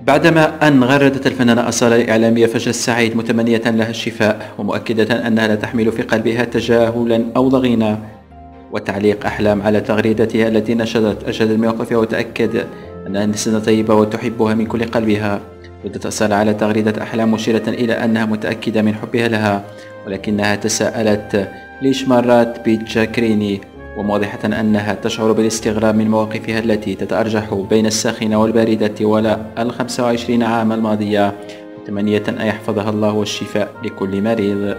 بعدما أن غردت الفنانة أصالة الإعلامية فجر السعيد متمنية لها الشفاء ومؤكدة أنها لا تحمل في قلبها تجاهلا أو ضغينة، وتعليق أحلام على تغريدتها التي نشرت أجهد موقفها وتأكد أنها إنسانة طيبة وتحبها من كل قلبها. ردت أصالة على تغريدة أحلام مشيرة إلى أنها متأكدة من حبها لها، ولكنها تساءلت ليش مرات بتشاكريني، وموضحة أنها تشعر بالاستغراب من مواقفها التي تتأرجح بين الساخنة والباردة ولا 25 عام الماضية، متمنية أن يحفظها الله والشفاء لكل مريض.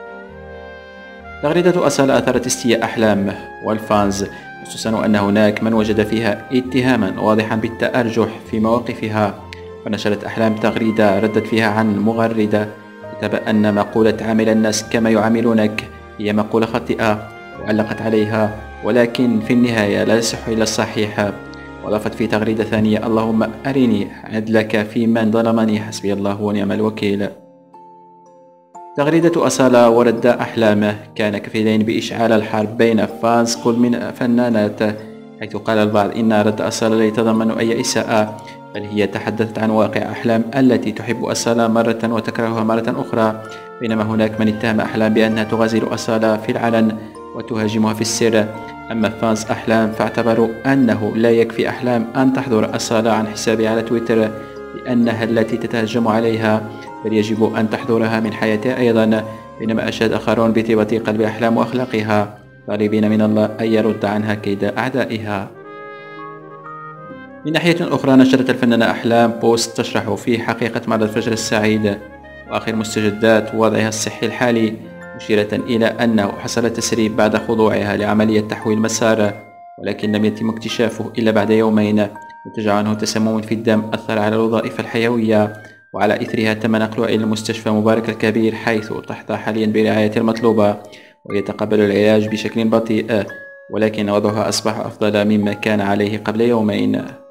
تغريدة أصالة أثارت استياء أحلام والفانز، خصوصا أن هناك من وجد فيها اتهاما واضحا بالتأرجح في مواقفها. فنشرت أحلام تغريدة ردت فيها عن مغردة كتب أن مقولة عامل الناس كما يعاملونك هي مقولة خاطئة، وعلقت عليها ولكن في النهاية لا يصح إلا الصحيح. وضافت في تغريدة ثانية اللهم أرني عدلك في من ظلمني حسبي الله ونعم الوكيل. تغريدة أصالة ورد أحلام كان كفيلين بإشعال الحرب بين فانز كل من فنانات، حيث قال البعض إن رد أصالة لا يتضمن أي إساءة، بل هي تحدثت عن واقع أحلام التي تحب أصالة مرة وتكرهها مرة أخرى، بينما هناك من اتهم أحلام بأنها تغازل أصالة في العلن وتهاجمها في السر. أما فانز أحلام فاعتبروا أنه لا يكفي أحلام أن تحضر أصالة عن حسابها على تويتر لأنها التي تتهجم عليها، بل يجب أن تحضرها من حياتها أيضا. بينما أشاد آخرون بطيبة قلب أحلام وأخلاقها، طالبين من الله أن يرد عنها كيد أعدائها. من ناحية أخرى نشرت الفنانة أحلام بوست تشرح فيه حقيقة مرض فجر السعيد وآخر مستجدات وضعها الصحي الحالي، مشيرة إلى أنه حصل تسريب بعد خضوعها لعملية تحويل مسار، ولكن لم يتم اكتشافه إلا بعد يومين، نتج عنه تسمم في الدم أثر على الوظائف الحيوية، وعلى إثرها تم نقلها إلى المستشفى مبارك الكبير، حيث تحظى حاليا برعاية المطلوبة ويتقبل العلاج بشكل بطيء، ولكن وضعها أصبح أفضل مما كان عليه قبل يومين.